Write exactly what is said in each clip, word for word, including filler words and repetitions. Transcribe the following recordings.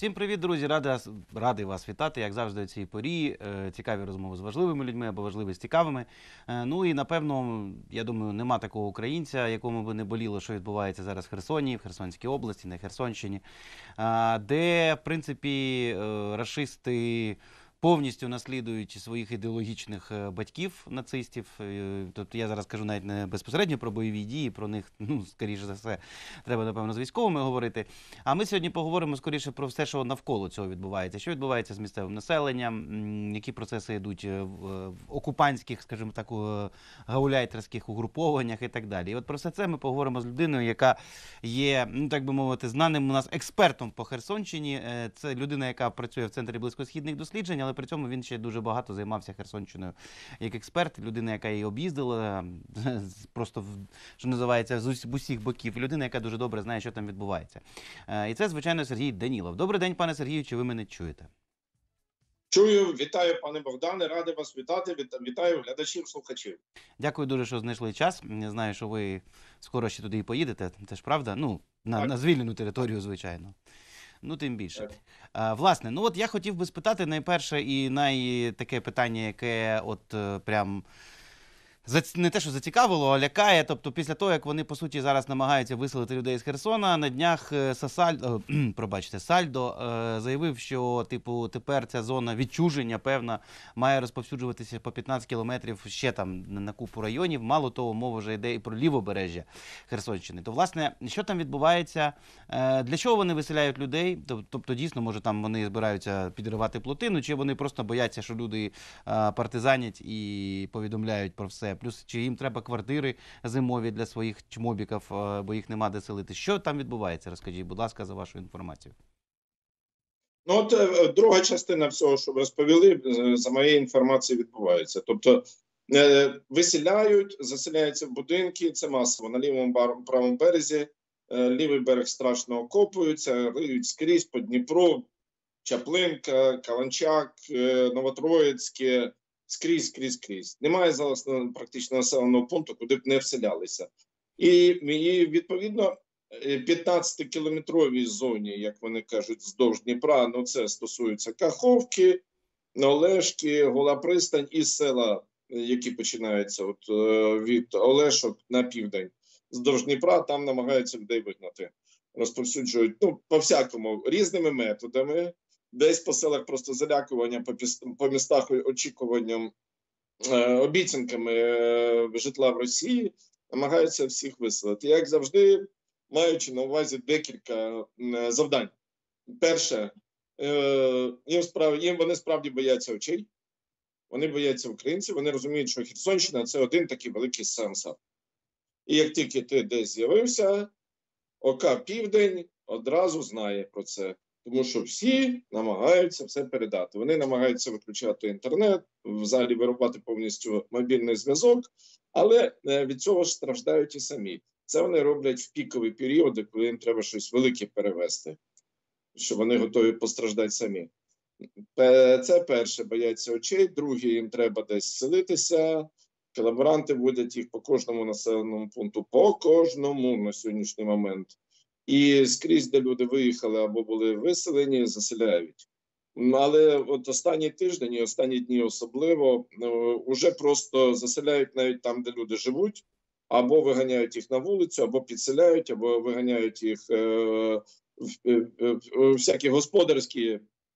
Всім привіт, друзі! Радий вас, радий вас вітати, як завжди, у цій порі. Е, Цікаві розмови з важливими людьми або важливі з цікавими. Е, Ну і, напевно, я думаю, нема такого українця, якому би не боліло, що відбувається зараз в Херсоні, в Херсонській області, на Херсонщині, е, де, в принципі, е, рашисти повністю наслідують своїх ідеологічних е, батьків, нацистів. Е, Тобто я зараз кажу навіть не безпосередньо про бойові дії, про них, ну, скоріше за все, треба, напевно, з військовими говорити. А ми сьогодні поговоримо скоріше про все, що навколо цього відбувається. Що відбувається з місцевим населенням, м, які процеси йдуть е, в, в окупантських, скажімо так, у- гауляйтерських угрупованнях і так далі. І от про все це ми поговоримо з людиною, яка є, ну так би мовити, знаним у нас експертом по Херсонщині. Е, Це людина, яка працює в Центрі близькосхідних досліджень, але при цьому він ще дуже багато займався Херсонщиною як експерт, людина, яка її об'їздила, з- просто, в- що називається, з ус- з усіх боків. Людина, яка дуже добре знає, що там відбувається. Е, І це, звичайно, Сергій Данілов. Добрий день, пане Сергію, чи ви мене чуєте? Чую, вітаю, пане Богдане, радий вас вітати, віта- вітаю глядачів, слухачів. Дякую дуже, що знайшли час. Я знаю, що ви скоро ще туди і поїдете, це ж правда? Ну, на, Так, на звільнену територію, звичайно. Ну, тим більше. так. А, власне, ну от я хотів би спитати найперше і най таке питання, яке от е, прям зац- не те, що зацікавило, а лякає. Тобто, після того, як вони, по суті, зараз намагаються виселити людей з Херсона, на днях е, Сасаль... е, пробачте, Сальдо е, заявив, що, типу, тепер ця зона відчуження, певна, має розповсюджуватися по п'ятнадцять кілометрів ще там на на купу районів. Мало того, мова вже йде і про лівобережжя Херсонщини. То, власне, що там відбувається? Е, Для чого вони виселяють людей? Тоб- Тобто, дійсно, може, там вони збираються підривати плотину, чи вони просто бояться, що люди е, партизанять і повідомляють про все. Плюс, чи їм треба квартири зимові для своїх чмобіків, е, бо їх нема де селити. Що там відбувається? Розкажіть, будь ласка, за вашу інформацію. Ну, от е, друга частина всього, що ви розповіли, е, за моєю інформацією, відбувається. Тобто е, виселяють, заселяються в будинки, це масово на лівому бар- правому березі. Е, лівий берег страшно окопуються, риють скрізь по Дніпру, Чаплинка, Каланчак, е, Новотроїцьке, скрізь, скрізь, скрізь. Немає зараз е, практично населеного пункту, куди б не вселялися. І, і відповідно, е, п'ятнадцятикілометровій зоні, як вони кажуть, вздовж Дніпра, ну це стосується Каховки, Олешки, Гола Пристань і села, е, які починаються от, е, від Олешок на південь. Вздовж Дніпра там намагаються людей вигнати. Розповсюджують, ну, по-всякому, різними методами. Десь по селах просто залякування, по, піс- по містах очікуванням, е, обіцянками е, житла в Росії, намагаються всіх виселити. Як завжди, маючи на увазі декілька е, завдань. Перше, е, їм, справ, їм вони справді бояться очей, вони бояться українців, вони розуміють, що Херсонщина – це один такий великий сенсор. І як тільки ти десь з'явився, ОК Південь одразу знає про це, тому що всі намагаються все передати. Вони намагаються виключати інтернет, взагалі вирубати повністю мобільний зв'язок, але е, від цього ж страждають і самі. Це вони роблять в пікові періоди, коли їм треба щось велике перевести, що вони готові постраждати самі. Пе- Це перше, бояться очей. Друге, їм треба десь селитися. Колаборанти вводять їх по кожному населеному пункту, по кожному на сьогоднішній момент. І скрізь, де люди виїхали або були виселені, заселяють. М, Але от останній тиждень і останні дні особливо ну, уже просто заселяють навіть там, де люди живуть, або виганяють їх на вулицю, або підселяють, або виганяють їх е, в, в, в, в всякі господарські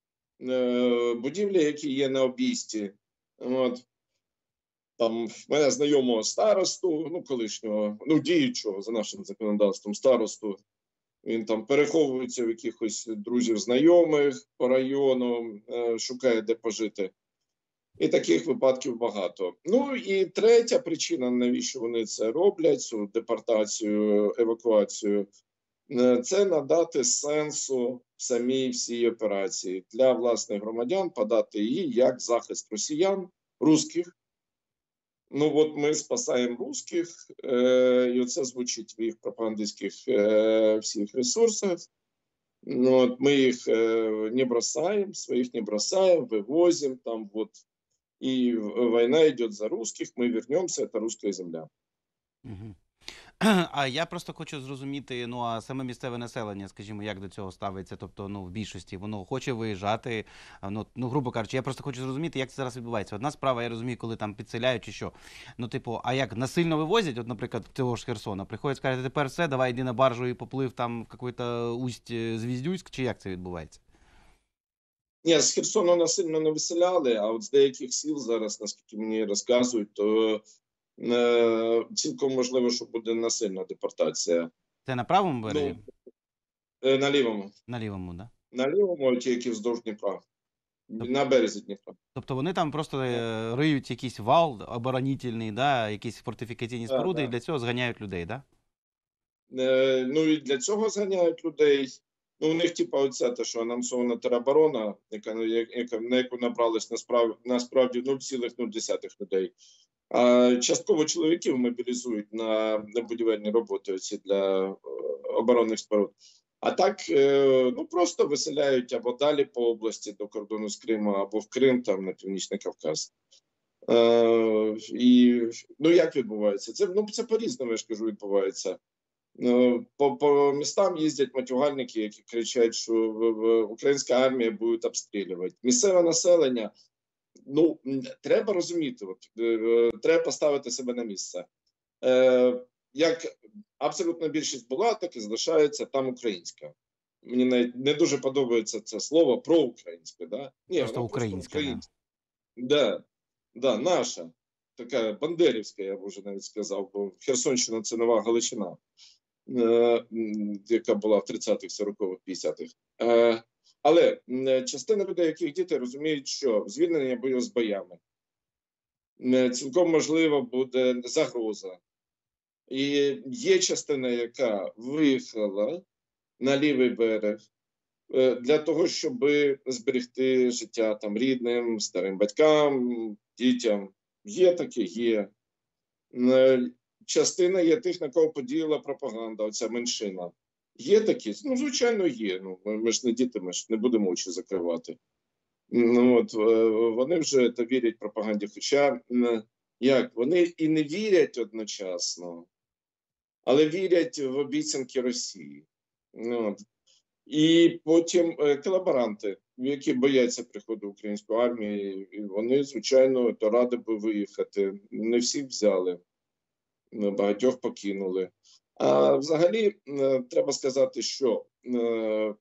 е, будівлі, які є на обійсті. От. Там в мене знайомого старосту, ну колишнього, ну діючого за нашим законодавством старосту. Він там переховується в якихось друзів, знайомих по району, е, шукає де пожити. І таких випадків багато. Ну і третя причина, навіщо вони це роблять, цю депортацію, евакуацію, е, це надати сенсу самій всій операції для власних громадян, подати її як захист росіян, русських. Ну от ми спасаємо русських, е, і оце звучить в їх пропагандистських е, всіх ресурсах. Ну, от ми їх е, не бросаємо, своїх не бросаємо, вивозимо там вот. И война идет за русских, мы вернемся, это русская земля. Мгм. А я просто хочу зрозуміти, ну а саме місцеве населення, скажімо, як до цього ставиться? Тобто, ну в більшості воно хоче виїжджати. а, Ну, ну грубо кажучи, я просто хочу зрозуміти, як це зараз відбувається. Одна справа, я розумію, коли там підселяють чи що. Ну, типу, а як насильно вивозять? От, наприклад, того ж Херсона, приходять, скажуть, тепер все, давай йди на баржу і поплив там в какой-то усть е, Звіздюйськ, чи як це відбувається? Ні, з Херсону насильно не виселяли, а от з деяких сіл зараз, наскільки мені розказують, то е, цілком можливо, що буде насильна депортація. Це на правому березі? Ну, е, на лівому. На лівому, да? На лівому, ті, які вздовж Дніпра. На березі Дніпра. Тобто вони там просто Так, е, риють якийсь вал оборонительний, да, якісь фортифікаційні так, споруди, і так. для цього зганяють людей, да? Е, ну і для цього зганяють людей. Ну, у них, типа, оця те, що анонсована тероборона, яка, яка, на яку набрались насправді, насправді нуль цілих нуль десятих людей. А частково чоловіків мобілізують на, на будівельні роботи оці для е, оборонних споруд. А так, е, ну просто виселяють або далі по області до кордону з Криму, або в Крим, там на Північний Кавказ. Е, і ну як відбувається? Це ну це по-різному, я ж кажу, відбувається. Е, По, по містам їздять матюгальники, які кричать, що в- в- українська армія буде обстрілювати. Місцеве населення. Ну, м, треба розуміти, от, е, е, треба поставити себе на місце. Е, як абсолютна більшість була, так і залишається там українська. Мені навіть не дуже подобається це слово проукраїнське. Да? Ні, Просто вона просто українська, да. українська. Да, да, наша, така бандерівська, я б вже навіть сказав, бо Херсонщина це нова Галичина, е, м, яка була в тридцятих, сорокових, п'ятдесятих. Е, але м, частина людей, яких діти, розуміють, що звільнення буде з боями. Е, Цілком можливо буде загроза. І є частина, яка виїхала на лівий берег е, для того, щоб зберегти життя там рідним, старим батькам, дітям. Є таке, є. Е, Частина є тих, на кого подіяла пропаганда, оця меншина. Є такі? Ну, звичайно, є. Ну, ми ми ж не діти, ми ж не будемо очі закривати. Ну, от, е, вони вже то вірять пропаганді. Хоча, м, як, вони і не вірять одночасно, але вірять в обіцянки Росії. Ну, от. І потім е, колаборанти, які бояться приходу української армії, і вони, звичайно, то раді би виїхати. Не всіх взяли, е, багатьох покинули. А взагалі, е, треба сказати, що е,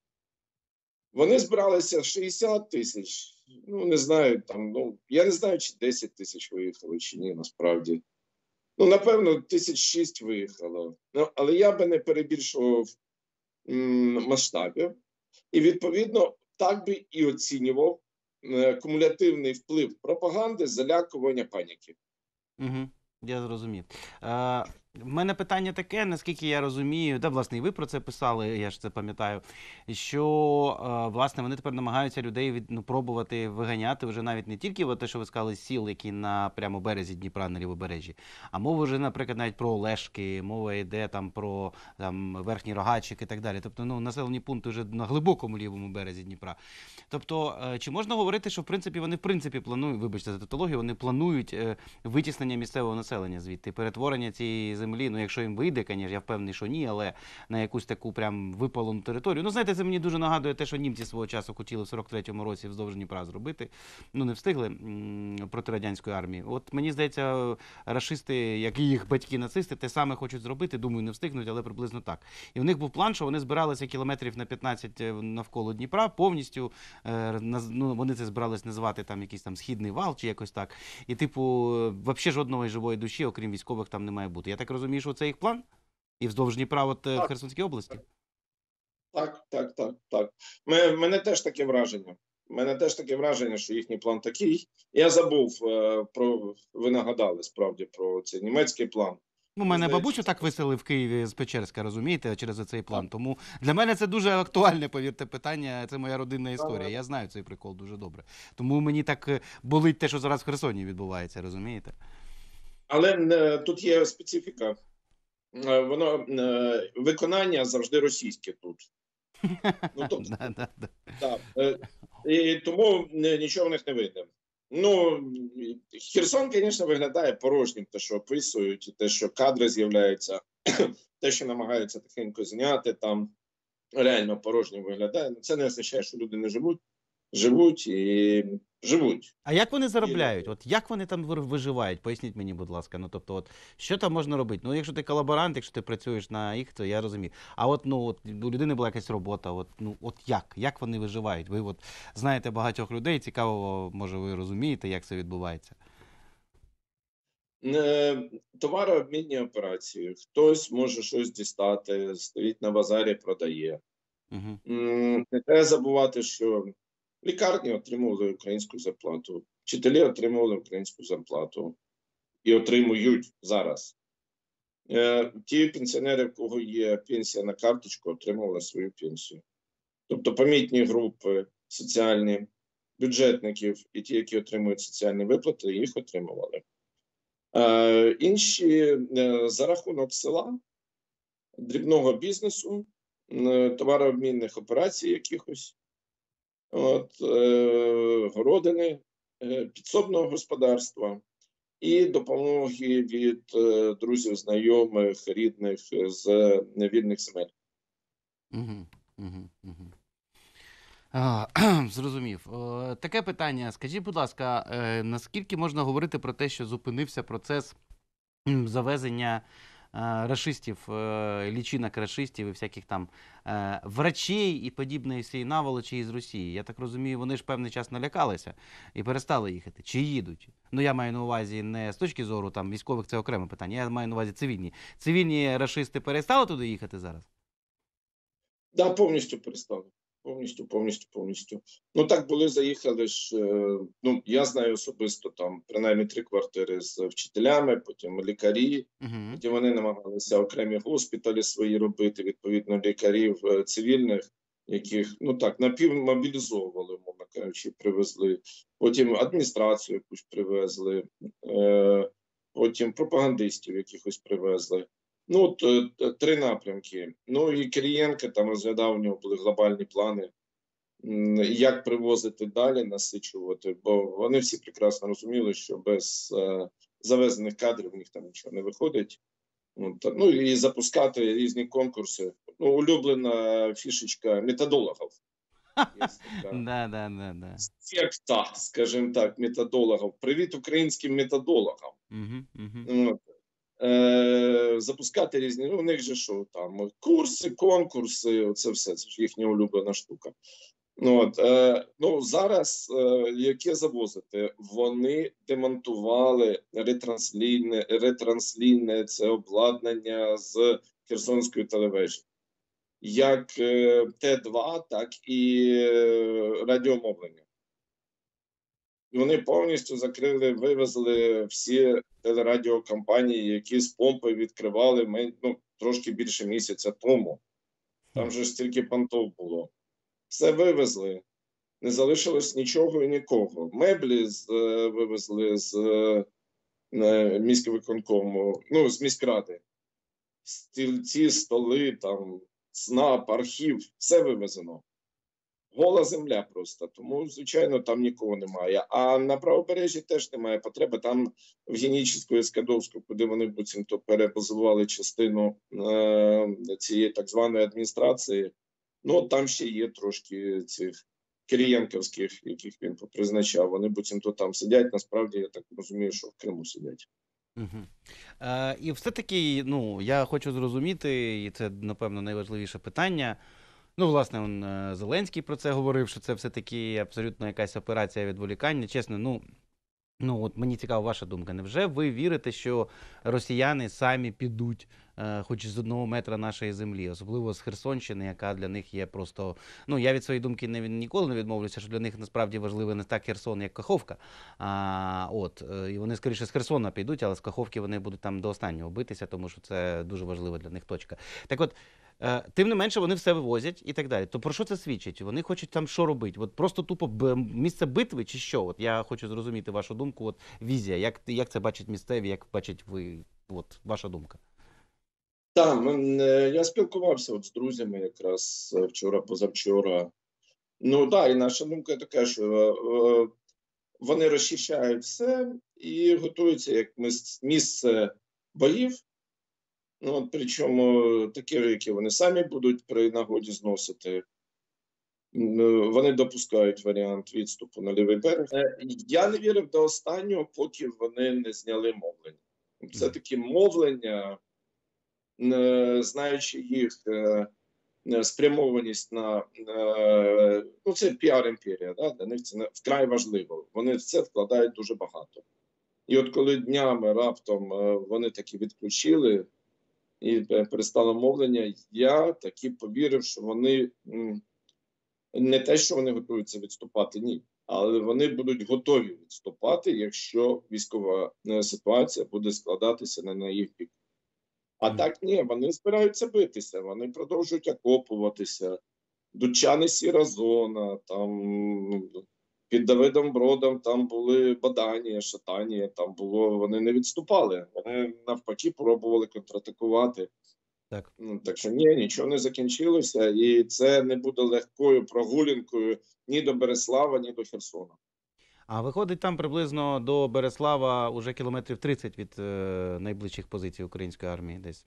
вони збиралися шістдесят тисяч. Ну, не знаю, там, ну, я не знаю, чи десять тисяч виїхали, чи ні, насправді. Ну, напевно, тисяч шість виїхало. Ну, але я би не перебільшував м, масштабів. І, відповідно, так би і оцінював е, кумулятивний вплив пропаганди, залякування, паніки. Угу, я зрозумів. Е, в мене питання таке, наскільки я розумію, да, власне, і ви про це писали, я ж це пам'ятаю, що, е, власне, вони тепер намагаються людей від, ну, пробувати виганяти вже навіть не тільки от те, що ви сказали, з сіл, які на прямо березі Дніпра, на лівобережжі, а мова вже, наприклад, навіть про Олешки, мова йде там про там, Верхній Рогачик і так далі. Тобто, ну, населені пункти вже на глибокому лівому березі Дніпра. Тобто, е, чи можна говорити, що, в принципі, вони, в принципі, планують, вибачте за тавтологію, вони планують е, витіснення місцевого населення звідти, перетворення цієї землі, ну якщо їм вийде, звісно, я впевнений, що ні, але на якусь таку прям випалену територію. Ну, знаєте, це мені дуже нагадує те, що німці свого часу хотіли в сорок третьому році вздовж Дніпра зробити. Ну, не встигли м, проти радянської армії. От мені здається, рашисти, як і їх батьки-нацисти, те саме хочуть зробити, думаю, не встигнуть, але приблизно так. І в них був план, що вони збиралися кілометрів на п'ятнадцять навколо Дніпра, повністю, е, наз- ну, вони це збирались називати там якийсь там східний вал чи якось так. І, типу, взагалі жодної живої душі, окрім військових, там не має бути. Я так розумію, що це їх план? І вздовж Дніпра, от е, в Так, Херсонській області? так, так, так, так. Ме- мене теж таке враження. Мене теж таке враження, що їхній план такий. Я забув е, про, ви нагадали справді про цей німецький план. Ну, Мені мене здається, бабусю це так виселили в Києві з Печерська, розумієте, через цей план. так. Тому для мене це дуже актуальне, повірте, питання. Це моя родинна історія. Ага. Я знаю цей прикол дуже добре. Тому мені так е, болить те, що зараз в Херсоні відбувається, розумієте? Але е, тут є специфіка. Е, Воно е, виконання завжди російське тут. Ну, тобто, Да, да, да. так. Е, І тому е, нічого в них не вийде. Ну, Херсон, звісно, виглядає порожнім, те, що описують, і те, що кадри з'являються. те, що намагаються тихенько зняти, там реально порожньо виглядає. Це не означає, що люди не живуть, живуть і живуть. А як вони І, заробляють? От як вони там вир- виживають? Поясніть мені, будь ласка. Ну тобто, от що там можна робити? Ну, якщо ти колаборант, якщо ти працюєш на їх, то я розумію. А от ну от у людини була якась робота. От ну от як? Як вони виживають? Ви от знаєте багатьох людей, цікаво, може, ви розумієте, як це відбувається? е, товарообмінні операції. Хтось може щось дістати, стоїть на базарі, продає. Угу. М, Не треба забувати, що лікарні отримували українську зарплату, вчителі отримували українську зарплату і отримують зараз. Е, Ті пенсіонери, в кого є пенсія на карточку, отримували свою пенсію. Тобто помітні групи соціальні, бюджетників і ті, які отримують соціальні виплати, їх отримували. Е, Інші е, за рахунок села, дрібного бізнесу, е, товарообмінних операцій якихось, от, е, городини, е, підсобного господарства і допомоги від е, друзів, знайомих, рідних з невільних земель. Угу. Угу. Угу. А, зрозумів. Е, Таке питання. Скажіть, будь ласка, е, наскільки можна говорити про те, що зупинився процес м, завезення е, рашистів, е, лічинок рашистів і всяких там е, врачей і подібної всієї наволочі із Росії? Я так розумію, вони ж певний час налякалися і перестали їхати. Чи їдуть? Ну, я маю на увазі не з точки зору там військових, це окреме питання. Я маю на увазі цивільні. Цивільні рашисти перестали туди їхати зараз? Да, повністю перестали. Повністю, повністю, повністю. Ну так були, заїхали ж. е, Ну я знаю особисто там принаймні три квартири з вчителями, потім лікарі. Угу. Потім вони намагалися окремі госпіталі свої робити, відповідно, лікарів е, цивільних, яких ну так напівмобілізовували, мовно кажучи, привезли. Потім адміністрацію якусь привезли, е, потім пропагандистів якихось привезли. Ну, от е, три напрямки. Ну і Кирієнко там розглядав, у нього були глобальні плани, м, як привозити далі, насичувати, бо вони всі прекрасно розуміли, що без е, завезених кадрів у них там нічого не виходить. Ну, та- ну і запускати різні конкурси. Ну, улюблена фішечка методологів. Є така Да, да, да, да. секта, скажімо так, методологів. Привіт українським методологам. Угу, угу. Ну, е, запускати різні, ну, у них же що там, курси, конкурси, це все, це ж їхня улюблена штука. Ну, от, е, ну, зараз, е, яке завозити, вони демонтували ретранслійне, ретранслійне це обладнання з Херсонської телевежі. Як е, Т два, так і е, радіомовлення. Вони повністю закрили, вивезли всі телерадіокомпанії, які з помпи відкривали ми, ну, трошки більше місяця тому. Там же ж стільки понтов було. Все вивезли. Не залишилось нічого і нікого. Меблі з, е, вивезли з е, міськвиконкому, ну, з міськради. Стільці, столи, там, ЦНАП, архів, все вивезено. Гола земля просто, тому, звичайно, там нікого немає. А на правобережжі теж немає потреби. Там в Генічеську і Скадовську, куди вони буцімто перебазували частину е, цієї так званої адміністрації, ну, там ще є трошки цих кирієнківських, яких він призначав. Вони буцімто там сидять, насправді, я так розумію, що в Криму сидять. Угу. Е, і все-таки, ну, я хочу зрозуміти, і це, напевно, найважливіше питання. Ну, власне, он, е, Зеленський про це говорив, що це все-таки абсолютно якась операція відволікання. Чесно, ну, ну от мені цікава ваша думка. Невже ви вірите, що росіяни самі підуть, е, хоч з одного метра нашої землі, особливо з Херсонщини, яка для них є просто. Ну, я від своєї думки не, ніколи не відмовлюся, що для них насправді важливий не так Херсон, як Каховка. А, от, е, і вони скоріше з Херсона підуть, але з Каховки вони будуть там до останнього битися, тому що це дуже важлива для них точка. Так от. Е, Тим не менше, вони все вивозять і так далі. То про що це свідчить? Вони хочуть там що робити? От просто тупо б- місце битви чи що? От я хочу зрозуміти вашу думку, от візія, як, як це бачать місцеві, як бачать ви, от ваша думка. Так, е, я спілкувався от з друзями якраз е, вчора, позавчора. Ну так, і наша думка така, що е, вони розчищають все і готуються як мис- місце боїв Ну, от, причому такі, які вони самі будуть при нагоді зносити. М, Вони допускають варіант відступу на лівий берег. Е, Я не вірив до останнього, поки вони не зняли мовлення. Мгм. Все-таки мовлення, е, знаючи їх е, е, спрямованість на е, ну, це піар-імперія, да? Для них це не- вкрай важливо. Вони в це вкладають дуже багато. І от коли днями раптом е, вони таки відключили і е, перестало мовлення, я таки повірив, що вони м, не те, що вони готуються відступати, ні. Але вони будуть готові відступати, якщо військова е, ситуація буде складатися не на їх бік. А Мгм. так ні, вони збираються битися, вони продовжують окопуватися. Дучани сіра зона, там під Давидом Бродом там були Баданія, Шатанія, там було, вони не відступали. Вони навпаки пробували контратакувати. Так. Ну, так що ні, нічого не закінчилося, і це не буде легкою прогулянкою ні до Береслава, ні до Херсона. А виходить, там приблизно до Береслава уже кілометрів тридцять від е, найближчих позицій української армії десь.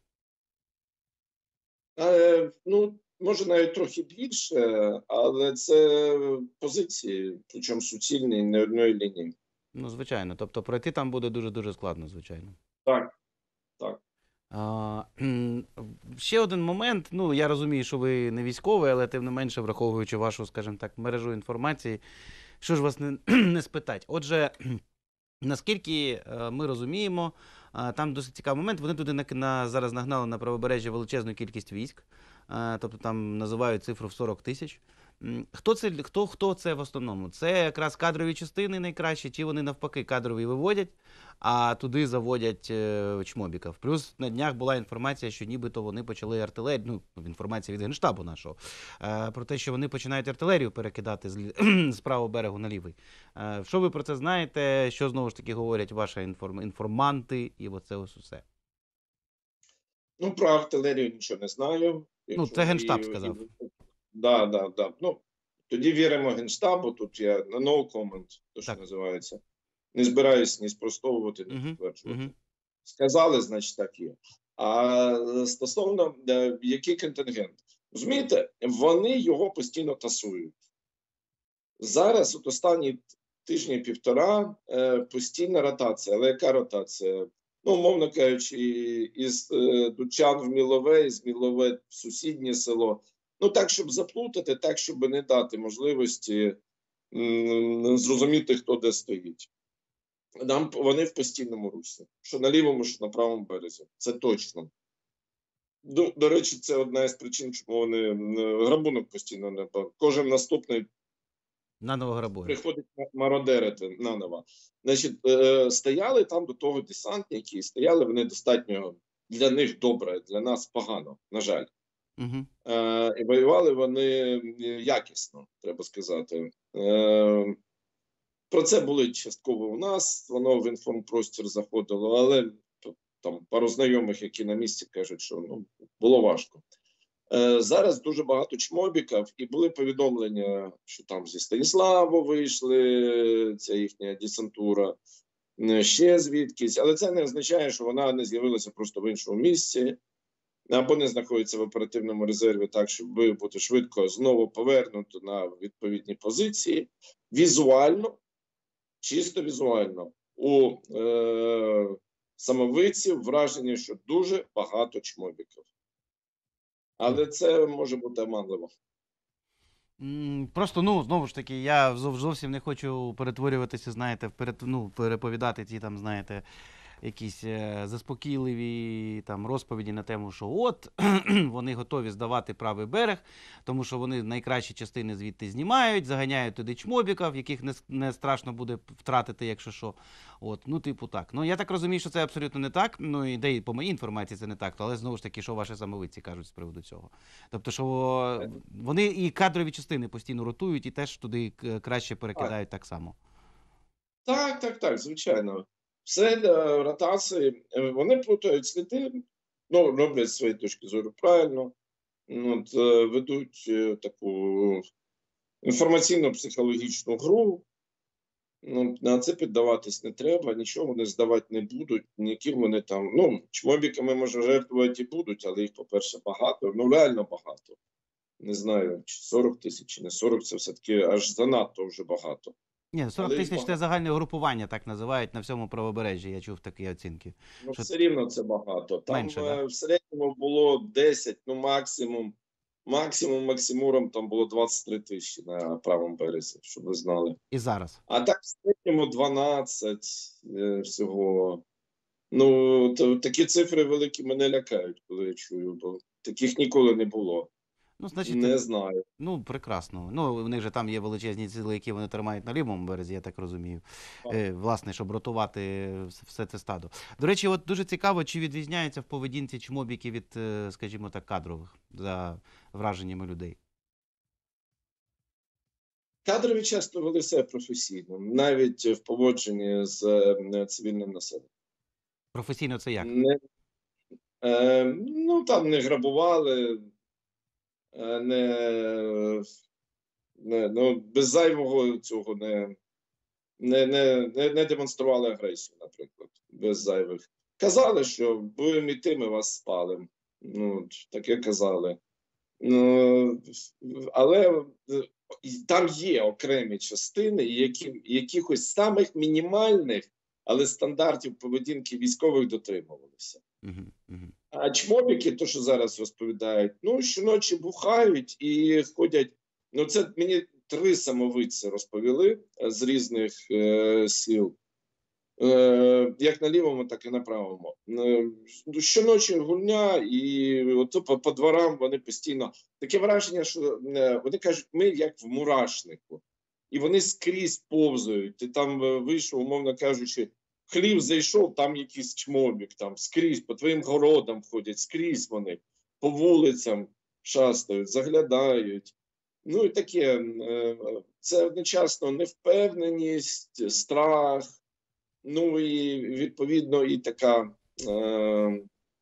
Е, ну, може навіть трохи більше, але це позиції, причому суцільні, не одної лінії. Ну, звичайно. Тобто пройти там буде дуже-дуже складно, звичайно. Так, так. А, кхм, ще один момент. Ну, я розумію, що ви не військовий, але тим не менше, враховуючи вашу, скажімо так, мережу інформації, що ж вас не, не спитать? Отже, наскільки е, ми розуміємо, е, там досить цікавий момент. Вони туди на, на, зараз нагнали на правобережжя величезну кількість військ, е, тобто там називають цифру в сорок тисяч. М, Хто це, хто, хто це в основному? Це якраз кадрові частини найкращі, чи вони навпаки кадрові виводять, а туди заводять е, чмобіків. Плюс на днях була інформація, що нібито вони почали артилерію, ну, інформація від Генштабу нашого, е, про те, що вони починають артилерію перекидати з, лі- з правого берегу на лівий. Е, Що ви про це знаєте? Що знову ж таки говорять ваші інформ... інформанти і оце ось усе? Ну, про артилерію нічого не знаю. Ну, Якщо це і, Генштаб і, сказав. да, да, да. Ну, тоді віримо Генштабу, тут я на no comment, то, що Так. називається. Не збираюсь ні спростовувати, ні Угу, підтверджувати. угу. Сказали, значить так є. А стосовно е, який контингент, розумієте, вони його постійно тасують. Зараз, от останні тижні-півтора, е, постійна ротація. Але яка ротація? Ну, умовно кажучи, із е, Дучан в Мілове, із Мілове в сусіднє село. Ну, так, щоб заплутати, так, щоб не дати можливості м, зрозуміти, хто де стоїть. Нам вони в постійному русі, що на лівому, що на правому березі. Це точно. До, до речі, це одна із причин, чому вони м, грабунок постійно не бав. Кожен наступний Наново грабує. приходить ма- мародерити наново. Значить, е, стояли там до того десантники, і стояли вони достатньо для них добре, для нас погано, на жаль. Угу. Е, і воювали вони якісно, треба сказати. Е, Про це були частково у нас, воно в інформпростір заходило, але там пару знайомих, які на місці кажуть, що ну, було важко. Е, Зараз дуже багато чмобіків, і були повідомлення, що там зі Станіславу вийшли, ця їхня десантура, е, ще звідкись, але це не означає, що вона не з'явилася просто в іншому місці, або не знаходиться в оперативному резерві так, щоб бути швидко знову повернуто на відповідні позиції. Візуально, чисто візуально, у е, самовиців враження, що дуже багато чмобіків. Але це може бути оманливо. М, Просто, ну, знову ж таки, я зов- зовсім не хочу перетворюватися, знаєте, в перет... ну, переповідати ті там, знаєте, якісь е, заспокійливі там розповіді на тему, що от вони готові здавати правий берег, тому що вони найкращі частини звідти знімають, заганяють туди чмобіків, яких не, с- не страшно буде втратити, якщо що. От, ну, типу, так. Ну, я так розумію, що це абсолютно не так. Ну, і де і по моїй інформації це не так, але знову ж таки, що ваші самовидці кажуть з приводу цього. Тобто, що вони і кадрові частини постійно ротують, і теж туди к- краще перекидають так само. Так, так, так, звичайно. Все для ротації. Е, Вони плутають сліди, ну, роблять з своєї точки зору правильно. Ну, от, е, ведуть е, таку інформаційно-психологічну гру. Ну, на це піддаватись не треба, нічого вони здавати не будуть, ніким вони там, ну, чмобіками, може, жертвувати і будуть, але їх, по-перше, багато, ну, реально багато. Не знаю, чи сорок тисяч, чи не сорок, це все-таки аж занадто вже багато. Ні, сорок Але їх тисяч це багато. загальне угрупування, так називають на всьому правобережжі. Я чув такі оцінки. Ну, Що все рівно це багато. Там менше, да? е, в середньому було десять, ну, максимум, максимум, максимуром там було двадцять три тисячі на правому березі, щоб ви знали. І зараз. А так в середньому дванадцять е, всього. Ну, то, такі цифри великі мене лякають, коли я чую, бо таких ніколи не було. Ну, значить, Не знаю. ну, прекрасно. Ну, у них же там є величезні сили, які вони тримають на лівому березі, я так розумію. Е, власне, щоб ротувати вс- все це стадо. До речі, от дуже цікаво, чи відрізняються в поведінці чмобіки від, е, скажімо так, кадрових за враженнями людей. Кадрові часто вели себе професійно, навіть в поводженні з е, цивільним населенням. Професійно це як? Не, е, ну, там не грабували, е, не, не, ну, без зайвого цього не, не, не, не, не демонстрували агресію, наприклад, без зайвих. Казали, що будемо йти, ми вас спалимо. Ну, таке казали. Ну, але е, там є окремі частини, які, якихось самих мінімальних, але стандартів поведінки військових дотримувалися. Угу, угу. А чмобіки, то що зараз розповідають, ну щоночі бухають і ходять. Ну, це мені три самовидці розповіли е, з різних е, сил. Е, як на лівому, так і на правому. Е, щоночі гульня, і от по, по дворам вони постійно. Таке враження, що е, вони кажуть, ми як в мурашнику. І вони скрізь повзають. Ти там е, вийшов, умовно кажучи, хлів зайшов, там якийсь чмобік, там скрізь, по твоїм городам ходять, скрізь вони, по вулицям шастають, заглядають. Ну і таке, е, це одночасно невпевненість, страх. Ну і відповідно і така е,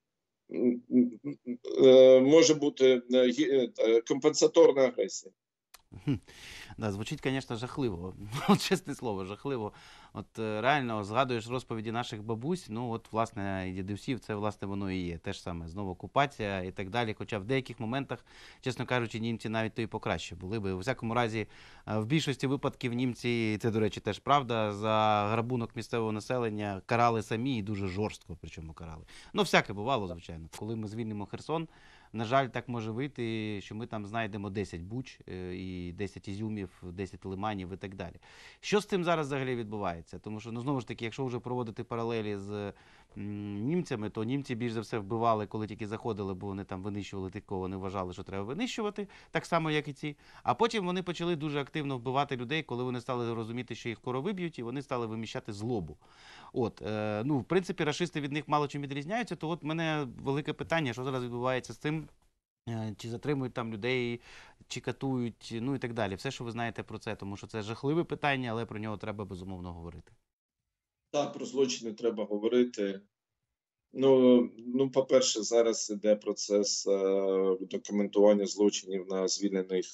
е, може бути е, гі- е, компенсаторна агресія. Хм. Да, звучить, звісно, жахливо. От, чесне слово, жахливо. От е, реально згадуєш розповіді наших бабусь, ну от, власне, і дідусів, це, власне, воно і є. Те ж саме, знову окупація і так далі. Хоча в деяких моментах, чесно кажучи, німці навіть то і покраще були би. У всякому разі, е, в більшості випадків німці, і це, до речі, теж правда, за грабунок місцевого населення карали самі і дуже жорстко, причому карали. Ну, всяке бувало, звичайно. Коли ми звільнимо Херсон, на жаль, так може вийти, що ми там знайдемо десять буч е, і десять ізюмів, десять лиманів і так далі. Що з цим зараз взагалі відбувається? Тому що, ну, знову ж таки, якщо вже проводити паралелі з м, німцями, то німці більш за все вбивали, коли тільки заходили, бо вони там винищували тих, кого вони вважали, що треба винищувати, так само, як і ці. А потім вони почали дуже активно вбивати людей, коли вони стали розуміти, що їх скоро виб'ють, і вони стали виміщати злобу. От, е, ну, в принципі, рашисти від них мало чим відрізняються, то от мене велике питання, що зараз відбувається з цим, е, чи затримують там людей, чи катують, ну і так далі. Все, що ви знаєте про це, тому що це жахливе питання, але про нього треба безумовно говорити. Так, про злочини треба говорити. Ну, ну по-перше, зараз іде процес е, документування злочинів на звільнених,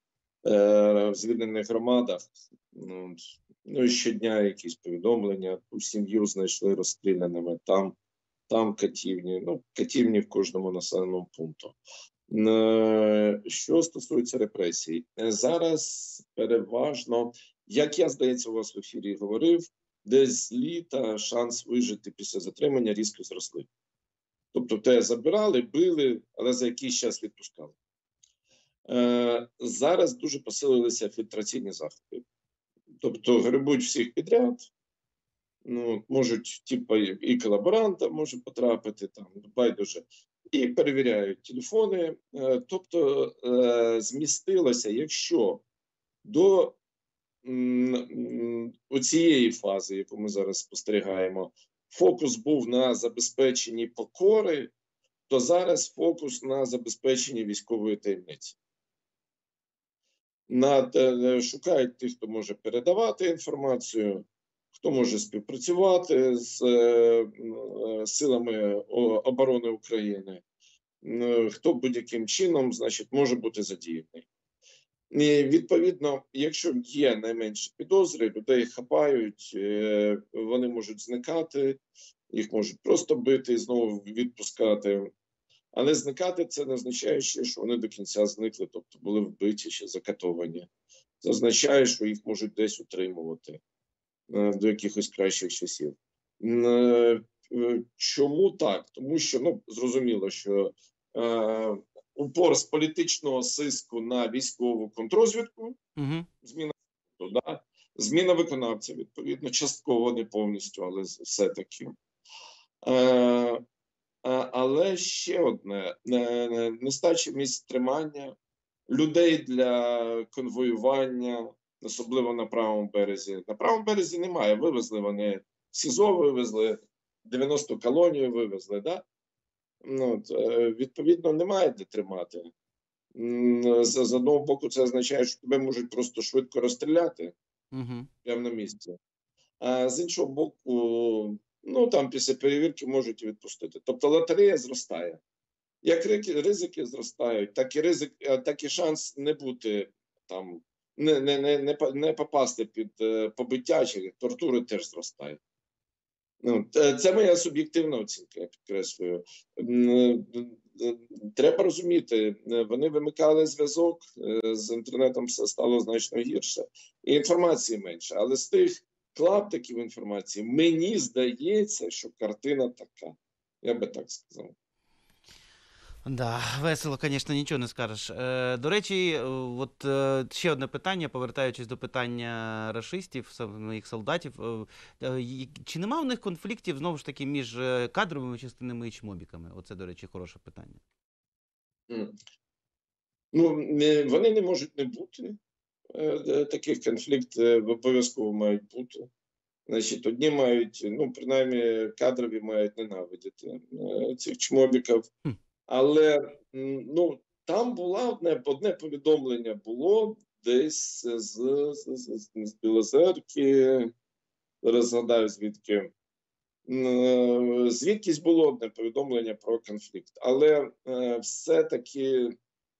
е, звільнених громадах. Ну, от. Ну і щодня якісь повідомлення, ту сім'ю знайшли розстріляними, там, там катівні, ну, катівні в кожному населеному пункту. Е, Що стосується репресій, е, зараз переважно, як я, здається, у вас в ефірі говорив, десь з літа шанс вижити після затримання різко зросли. Тобто те забирали, били, але за якийсь час відпускали. Е, Зараз дуже посилилися фільтраційні заходи. Тобто грибуть всіх підряд, ну, можуть, типу, і колаборанта може потрапити, там, байдуже, і перевіряють телефони. Е, Тобто е, змістилося, якщо до м, м, оцієї фази, яку ми зараз спостерігаємо, фокус був на забезпеченні покори, то зараз фокус на забезпеченні військової таємниці. Над, е, шукають тих, хто може передавати інформацію, хто може співпрацювати з е, е, силами о- оборони України, е, хто будь-яким чином, значить, може бути задіяний. І відповідно, якщо є найменші підозри, людей хапають, е, вони можуть зникати, їх можуть просто бити і знову відпускати. Але зникати це не означає ще, що вони до кінця зникли, тобто були вбиті чи закатовані. Це означає, що їх можуть десь утримувати е, до якихось кращих часів. М, е, е, Чому так? Тому що, ну, зрозуміло, що е, упор з політичного сиску на військову контрозвідку, Угу. зміна, да? Зміна виконавця, відповідно, частково, не повністю, але з- все-таки. Е, а- Але ще одне: е, нестача місць тримання людей для конвоювання, особливо на правому березі. На правому березі немає. Вивезли вони СІЗО, вивезли дев'яносту колонію, вивезли, да? Ну, от, е, відповідно, немає де тримати. М, З, з одного боку, це означає, що тебе можуть просто швидко розстріляти Угу. прямо на місці. А з іншого боку, ну там після перевірки можуть і відпустити. Тобто лотерея зростає. Як рики- ризики зростають, так і ризик, е, так і шанс не бути там, не, не, не, не, по- не попасти під е, побиття чи тортури теж зростає. Ну, це це моя суб'єктивна оцінка, я підкреслюю. М, е, е, Треба розуміти, е, вони вимикали зв'язок, е, з інтернетом все стало значно гірше. І інформації менше. Але з тих клаптиків інформації, мені здається, що картина така. Я би так сказав. Да, весело, звісно, нічого не скажеш. Е, до речі, е, от е, ще одне питання, повертаючись до питання рашистів, сам- їх солдатів. Е, е, й- чи нема в них конфліктів, знову ж таки, між е, кадровими частинами і чмобіками? Оце, до речі, хороше питання. М. Ну, не, вони не можуть не бути. Е, е, Таких конфліктів обов'язково мають бути. Значить, одні мають, ну, принаймні, кадрові мають ненавидіти е, цих чмобіків. Хм. Але м, ну, там було одне, одне повідомлення було десь з, з, з, з Білозерки, зараз згадаю звідки. М, Звідкись було одне повідомлення про конфлікт. Але е, все-таки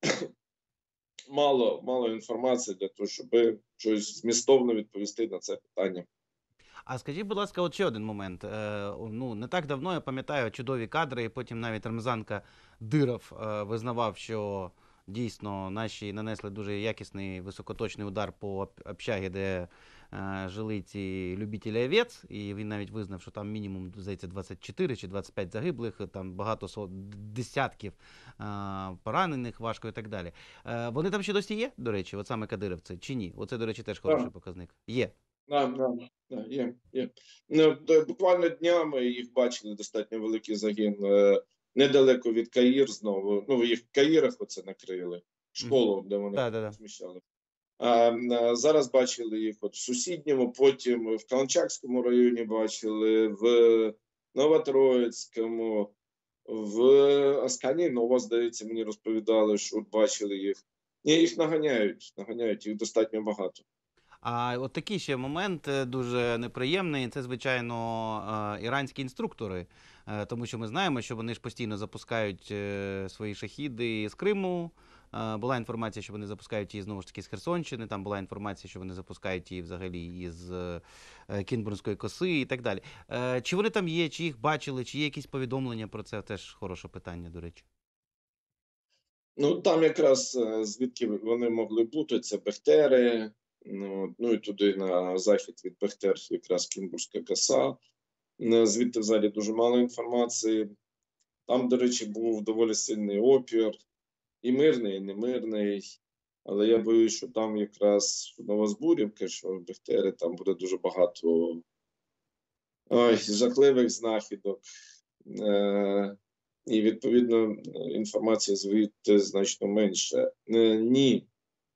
мало, мало інформації для того, щоб щось змістовно відповісти на це питання. А скажіть, будь ласка, от ще один момент. Е, ну, не так давно я пам'ятаю чудові кадри, і потім навіть Рамзанка Диров е, визнавав, що дійсно наші нанесли дуже якісний високоточний удар по об- общагі, де е, жили ці любителі овець, і він навіть визнав, що там мінімум, здається, двадцять чотири чи двадцять п'ять загиблих, там багато со- десятків е, поранених важко і так далі. Е, вони там ще досі є, до речі, от саме кадировці, чи ні? Оце, до речі, теж хороший показник. Є. Да, да, да, є, є. Ну, т- буквально днями їх бачили достатньо великий загін е, недалеко від Каїр знову. Ну, їх в Каїрах оце накрили, школу, де вони Так, так, так. розміщали. А, а зараз бачили їх от в сусідньому, потім в Каланчакському районі бачили, в Новотроїцькому, в Аскані Нова, здається, мені розповідали, що от бачили їх. Ні, їх наганяють, наганяють, їх достатньо багато. А от такий ще момент е, дуже неприємний. Це, звичайно, е, іранські інструктори. Е, Тому що ми знаємо, що вони ж постійно запускають е, свої шахіди з Криму. Е, Була інформація, що вони запускають її знову ж таки з Херсонщини. Там була інформація, що вони запускають її взагалі із е, Кінбурнської коси і так далі. Е, Чи вони там є, чи їх бачили, чи є якісь повідомлення про це? Теж хороше питання, до речі. Ну, там якраз е, звідки вони могли бути, це Бехтери, ну, ну і туди на захід від Бехтер якраз Кінбурзька коса. Е, Звідти взагалі дуже мало інформації. Там, до речі, був доволі сильний опір, і мирний, і немирний. Але я боюсь, що там якраз Новозбурівка, що в Бехтери, там буде дуже багато ой, жахливих знахідок. Е, І, відповідно, інформація звідти значно менше. Е, Ні.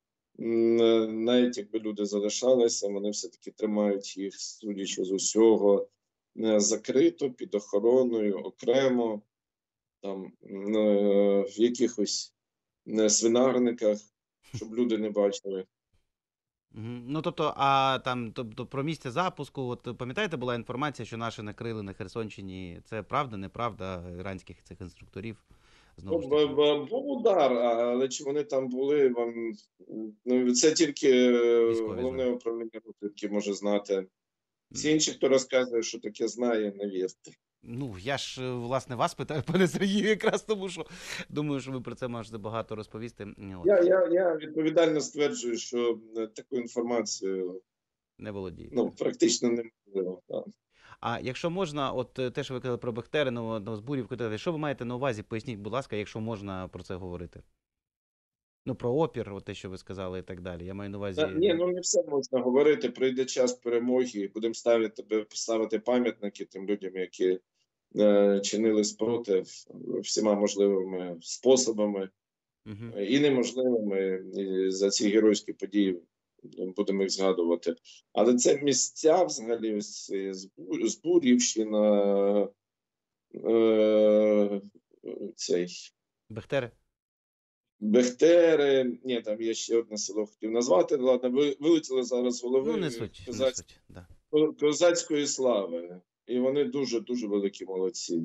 М, Навіть якби люди залишалися, вони все-таки тримають їх, судячи з усього, е, закрито, під охороною, окремо, там, е, в якихось е, свинарниках, щоб люди не бачили. Мгм. Ну, тобто, а там, тобто, про місце запуску, от пам'ятаєте, була інформація, що наші накрили на Херсонщині. Це правда, неправда іранських цих інструкторів Ну, Знову ж б- таки. б- був удар, але чи вони там були, вам ну це тільки е, Військові головне знають. управління розвідки може знати. Всі М. інші, хто розказує, що таке знає, не вірте. Ну, я ж, е, власне, вас питаю, пане Сергію, якраз тому, що думаю, що ви про це можете багато розповісти. Ні, от, Я, я, я відповідально стверджую, що е, таку інформацію не володієте. ну, практично неможливо. Так. А якщо можна, от е, те, що ви казали про Бехтери, Ново- Новозбурівку, і так далі, що ви маєте на увазі? Поясніть, будь ласка, якщо можна про це говорити. Ну, про опір, от те, що ви сказали, і так далі. Я маю на увазі. Та, ні, ну не все можна говорити. Прийде час перемоги, будемо ставити, ставити пам'ятники тим людям, які е, чинили спротив всіма можливими способами Угу. і неможливими. І за ці геройські події будемо їх згадувати. Але це місця взагалі, ось ці Збу- Збурівщина, е, цей Бехтери? Бехтери. Ні, там є ще одне село, хотів назвати. Ладно, ви- вилетіли зараз з Ну, не голови суть, не козаць- суть. Да. козацької слави. І вони дуже дуже великі молодці.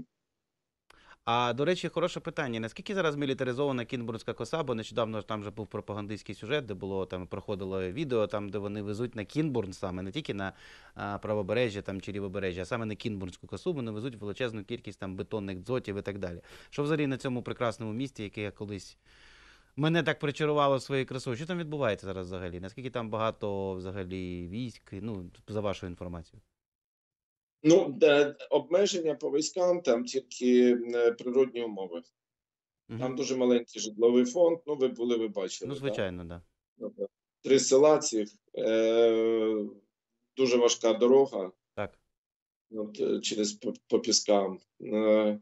А, до речі, хороше питання. Наскільки зараз мілітаризована Кінбурнська коса? Бо нещодавно ж там вже був пропагандистський сюжет, де було там проходило відео, там де вони везуть на Кінбурн саме, не тільки на а, правобережжя там чи лівобережжя, а саме на Кінбурнську косу. Вони везуть величезну кількість там бетонних дзотів і так далі. Що взагалі на цьому прекрасному місті, яке я колись мене так причарувало своєю красою? Що там відбувається зараз взагалі? Наскільки там багато взагалі військ? Ну, за вашу інформацію. Ну, де обмеження по військам, там тільки е, природні умови. Угу. Там дуже маленький житловий фонд. Ну, ви були, ви бачили. Ну, да? звичайно, так. Да. Ну, да. Три села цих, е, дуже важка дорога Так. от, е, через по, по піскам. Е,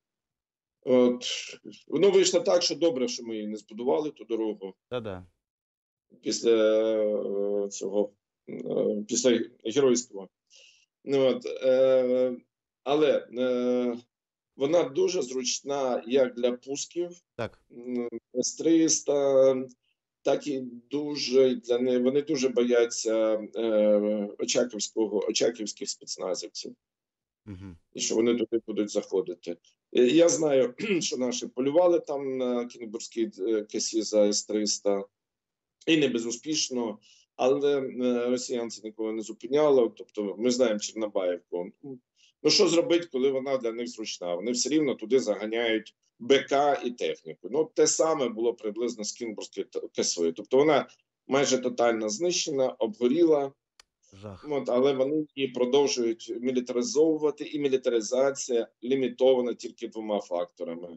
от, ну, вийшло так, що добре, що ми її не збудували, ту дорогу. Та-да. Після е, цього, е, після геройського. Ну, от, е, але е, вона дуже зручна як для пусків Так. С триста, так і дуже для неї. Вони дуже бояться е, Очаківського, Очаківських спецназівців, Угу. і що вони туди будуть заходити. Е, Я знаю, що наші полювали там на Кінбурзькій е, косі за С триста, і не безуспішно. Але е, росіян це ніколи не зупиняло. Тобто ми знаємо Чорнобаївку. Ну що зробити, коли вона для них зручна? Вони все рівно туди заганяють БК і техніку. Ну те саме було приблизно з Кінбурзькою косою. Тобто вона майже тотально знищена, обгоріла. Жах. От, але вони її продовжують мілітаризовувати, і мілітаризація лімітована тільки двома факторами: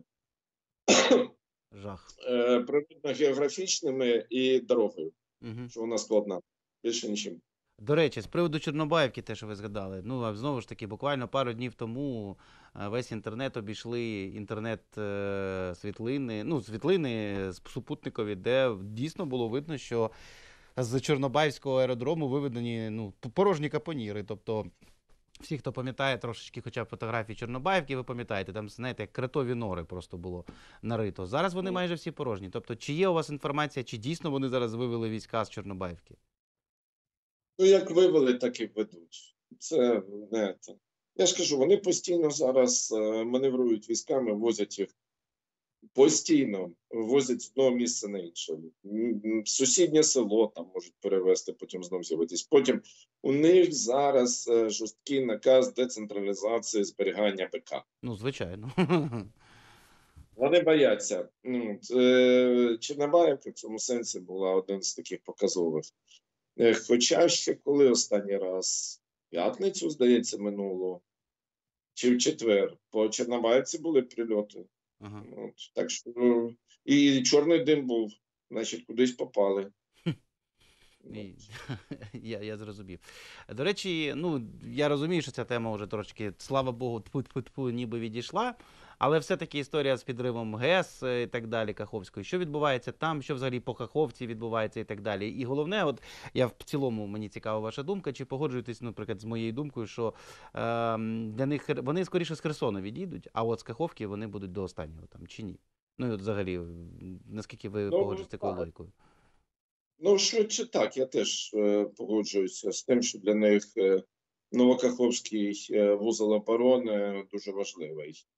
Жах. е, природно-географічними і дорогою. Угу. Що вона складна, більше нічим. До речі, з приводу Чорнобаївки, те, що ви згадали. Ну, а знову ж таки, буквально пару днів тому е, весь інтернет обійшли інтернет-світлини, ну, світлини з супутникові, де дійсно було видно, що з Чорнобаївського аеродрому виведені ну, порожні капоніри. Тобто, всі, хто пам'ятає трошечки хоча б фотографії Чорнобаївки, ви пам'ятаєте, там, знаєте, як кротові нори просто було нарито. Зараз вони майже всі порожні. Тобто, чи є у вас інформація, чи дійсно вони зараз вивели війська з Чорнобаївки? Ну, як вивели, так і ведуть. Це не це. Я ж кажу, вони постійно зараз е, маневрують військами, возять їх постійно, возять з одного місця на інше. М, м, Сусіднє село там можуть перевезти, потім знову з'явитись. Потім у них зараз е, жорсткий наказ децентралізації зберігання БК. Ну, звичайно. Вони бояться. Ну, це, Чорнобаївка в цьому сенсі була один з таких показових. Е, Хоча ще коли останній раз, п'ятницю, здається, минуло, чи в четвер, по Чорнобаївці були прильоти. Ага. От, так що, ну, і чорний дим був, значить, кудись попали. І, я, я зрозумів. До речі, ну, я розумію, що ця тема вже трошки, слава Богу, тьфу-тьфу-тьфу, ніби відійшла, але все-таки історія з підривом ГЕС і так далі, Каховської. Що відбувається там, що взагалі по Каховці відбувається і так далі. І головне, от я в цілому, мені цікава ваша думка, чи погоджуєтесь, наприклад, з моєю думкою, що е, для них, вони скоріше з Херсону відійдуть, а от з Каховки вони будуть до останнього там, чи ні? Ну, і от взагалі, наскільки ви Ну, погоджуєтесь з такою так. логікою? Ну, швидше так, я теж е, погоджуюся з тим, що для них е, Новокаховський е, вузол оборони дуже важливий.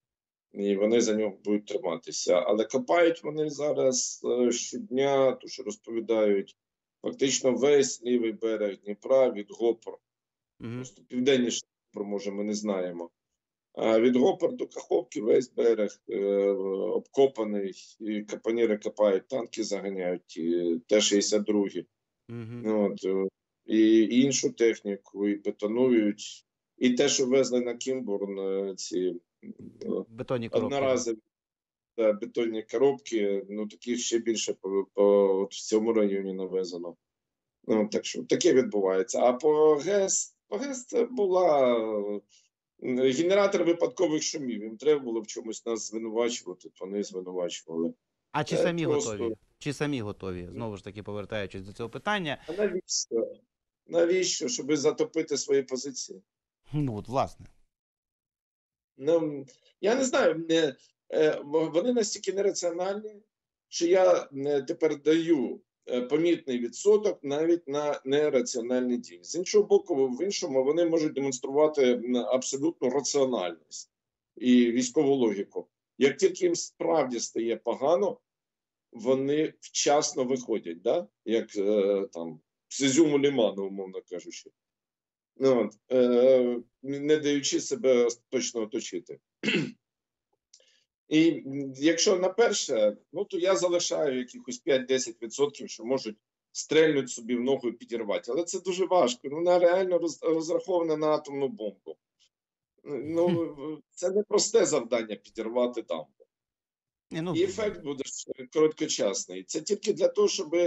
і вони за нього будуть триматися. Але копають вони зараз е, щодня, то що розповідають, фактично весь лівий берег Дніпра від Гопор. Угу. Просто південніше Дніпро, може, ми не знаємо. А від Гопор до Каховки весь берег е, обкопаний, і капаніри копають, танки заганяють, і Т шістдесят два. Угу. От, е, і, і іншу техніку, і бетонують. І те, що везли на Кімбурн, е, ці е, Бетонні коробки. да. одноразові та бетонні коробки, ну таких ще більше по, по от в цьому районі навезено. Ну, так що таке відбувається. А по ГЕС, по ГЕС це була е, генератор випадкових шумів. Їм треба було в чомусь нас звинувачувати, вони звинувачували. А чи Це самі просто- готові? Чи самі готові? Знову ж таки, повертаючись до цього питання. А навіщо? Навіщо? Щоб затопити свої позиції? Ну, от, власне. Ну, я не знаю, не, е, вони настільки нераціональні, що я е, тепер даю е, помітний відсоток навіть на нераціональні дії. З іншого боку, в іншому вони можуть демонструвати м, абсолютну раціональність і військову логіку. Як тільки їм справді стає погано, вони вчасно виходять, да? Як е, там з Ізюму Ліману, умовно кажучи. Ну, от, е, не даючи себе точно оточити. І м, якщо на перше, ну то я залишаю якихось п'ять-десять відсотків, що можуть стрельнуть собі в ногу і підірвати. Але це дуже важко. Ну, вона реально роз, розрахована на атомну бомбу. Ну, це не просте завдання підірвати дамбу. Ні, ну, І ефект буде ж короткочасний. Це тільки для того, щоб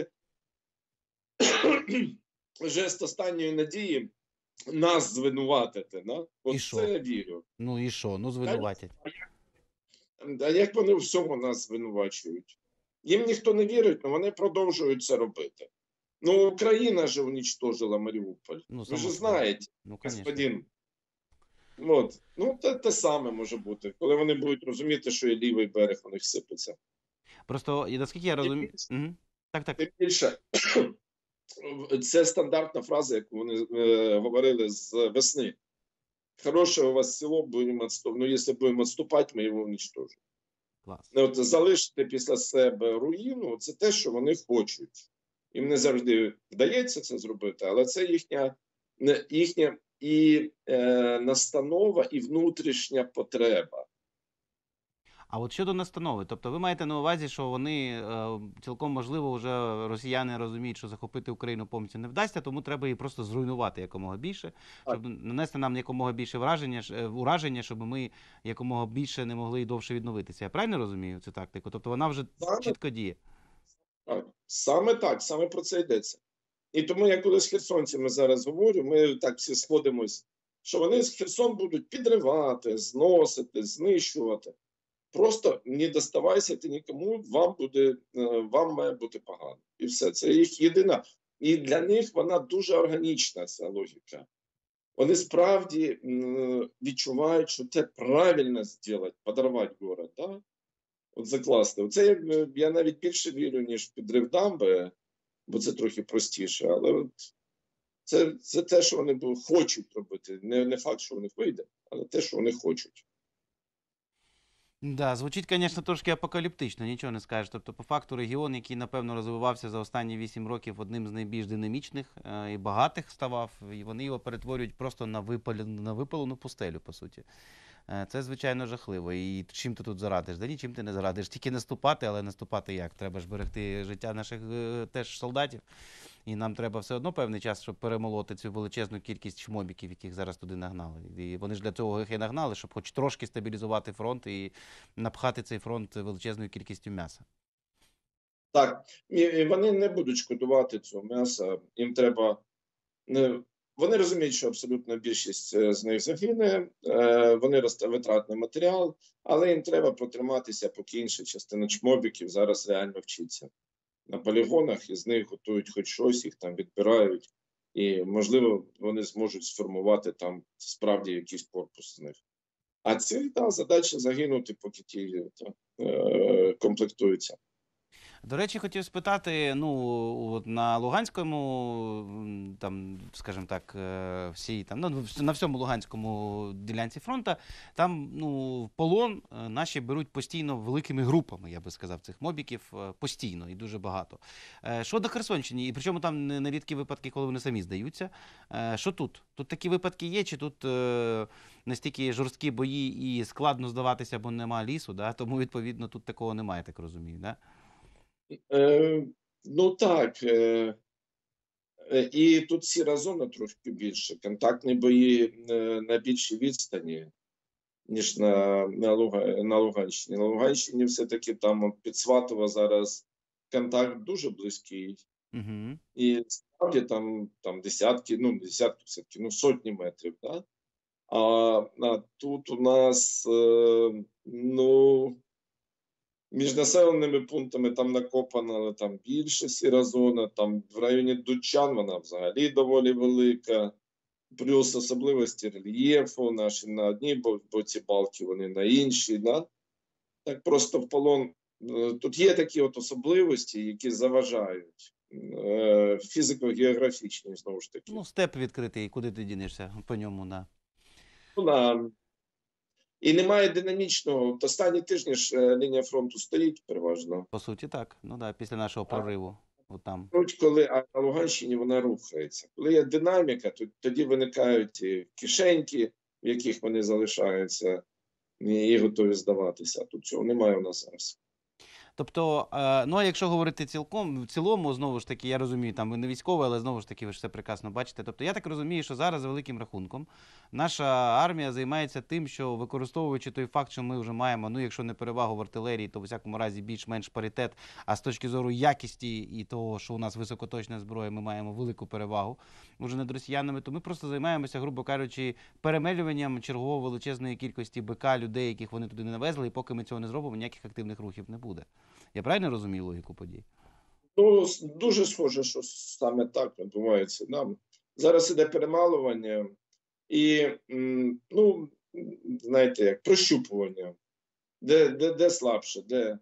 жест останньої надії нас звинуватити. Да? От І що? це я вірю. ну і що? Ну, звинуватять. А як вони в всьому нас звинувачують? Їм ніхто не вірить, але вони продовжують це робити. Ну, Україна же уничтожила Маріуполь. Ну, Ви само ж собою. знаєте, Ну, конечно. господин. От. Ну, те, те саме може бути, коли вони будуть розуміти, що і лівий берег у них сипеться. Просто, і наскільки я розумію. більше- Угу. Так, так. Тим більше, це стандартна фраза, яку вони е, говорили з весни. Хороше у вас село, будемо відступати. Ну, якщо будемо відступати, ми його уничтожимо. Клас. От залишити після себе руїну це те, що вони хочуть. Їм не завжди вдається це зробити, але це їхня, не- їхня і е, настанова, і внутрішня потреба. А от щодо настанови, тобто ви маєте на увазі, що вони е, цілком можливо вже росіяни розуміють, що захопити Україну повністю не вдасться, тому треба її просто зруйнувати якомога більше, щоб нанести нам якомога більше враження, ж- е, ураження, щоб ми якомога більше не могли і довше відновитися. Я правильно розумію цю тактику? Тобто вона вже Саме- чітко діє. Так, саме так, саме про це йдеться. І тому я коли з херсонцями зараз говорю, ми так всі сходимось, що вони з Херсон будуть підривати, зносити, знищувати. Просто не доставайся ти нікому, вам буде, е, вам має бути погано. І все. Це їх єдина. І для них вона дуже органічна, ця логіка. Вони справді м, відчувають, що це правильно зробити, подарувати город, да? От закласти. Оце я, е, я навіть більше вірю, ніж в підрив дамби, бо це трохи простіше. Але от це, це те, що вони бу- хочуть робити. Не, не факт, що у них вийде, але те, що вони хочуть. Да, звучить, звісно, трошки апокаліптично, нічого не скажеш. Тобто, по факту, регіон, який, напевно, розвивався за останні вісім років одним з найбільш динамічних е, і багатих ставав, і вони його перетворюють просто на випалену, на випалену пустелю, по суті. Е, Це, звичайно, жахливо. І чим ти тут зарадиш? Да нічим ти не зарадиш. Тільки наступати, але наступати як? Треба ж берегти життя наших е, теж солдатів. І нам треба все одно певний час, щоб перемолоти цю величезну кількість чмобіків, яких зараз туди нагнали. І вони ж для цього їх і нагнали, щоб хоч трошки стабілізувати фронт і напхати цей фронт величезною кількістю м'яса. Так, і, і вони не будуть шкодувати цього м'яса. Їм треба. Не, вони розуміють, що абсолютна більшість е, з них загине, е, вони роз- витратний матеріал, але їм треба протриматися, поки інша частина чмобіків зараз реально вчиться на полігонах, і з них готують хоч щось, їх там відбирають, і, можливо, вони зможуть сформувати там справді якийсь корпус з них. А це та задача загинути, поки ті та, е, комплектуються. До речі, хотів спитати, ну, от на Луганському, м, там, скажімо так, е, всій там, ну, вс- на всьому Луганському ділянці фронту, там, ну, в полон е, наші беруть постійно великими групами, я би сказав, цих мобіків, е, постійно і дуже багато. Е, Що до Херсонщини, і причому там не не рідкі випадки, коли вони самі здаються. Е, Що тут? Тут такі випадки є, чи тут е, настільки жорсткі бої і складно здаватися, бо нема лісу, да? Тому, відповідно, тут такого немає, так розумію, да? Е, ну так, е, е, і тут сіра зона трошки більше. Контактні бої е, на більшій відстані, ніж на, на, Луга, на Луганщині. На Луганщині все-таки там от під Сватово зараз контакт дуже близький. Угу. І справді там, там десятки, ну не десятки, все-таки, ну сотні метрів. Да? А, а тут у нас, е, ну, між населеними пунктами там накопана там більше сіра зона, там в районі Дучан вона взагалі доволі велика. Плюс особливості рельєфу, наші на одній бо- боці балки, вони на іншій. Да? Так просто в полон. е, Тут є такі от особливості, які заважають е, фізико-географічні, знову ж таки. Ну, степ відкритий, куди ти дінешся по ньому, да. Ну, да. І немає динамічного. От останні тижні ж е, лінія фронту стоїть переважно. По суті, так. Ну да, після нашого А прориву. От там. От коли а на Луганщині вона рухається. Коли є динаміка, то тоді виникають і кишеньки, в яких вони залишаються, і і готові здаватися. Тут цього немає у нас зараз. Тобто, е, ну а якщо говорити цілком, в цілому, знову ж таки, я розумію, там ви не військовий, але знову ж таки, ви ж все прекрасно бачите. Тобто, я так розумію, що зараз, за великим рахунком, наша армія займається тим, що використовуючи той факт, що ми вже маємо, ну якщо не перевагу в артилерії, то в всякому разі більш-менш паритет, а з точки зору якісті і того, що у нас високоточна зброя, ми маємо велику перевагу вже над росіянами, то ми просто займаємося, грубо кажучи, перемелюванням чергово величезної кількості БК, людей, яких вони туди не навезли, і поки ми цього не зробимо, ніяких активних рухів не буде. Я правильно розумію логіку подій? Ну, с- дуже схоже, що саме так відбувається. Да. Зараз іде перемалування і, м, ну, м, знаєте, як прощупування. Де, де, де слабше, де,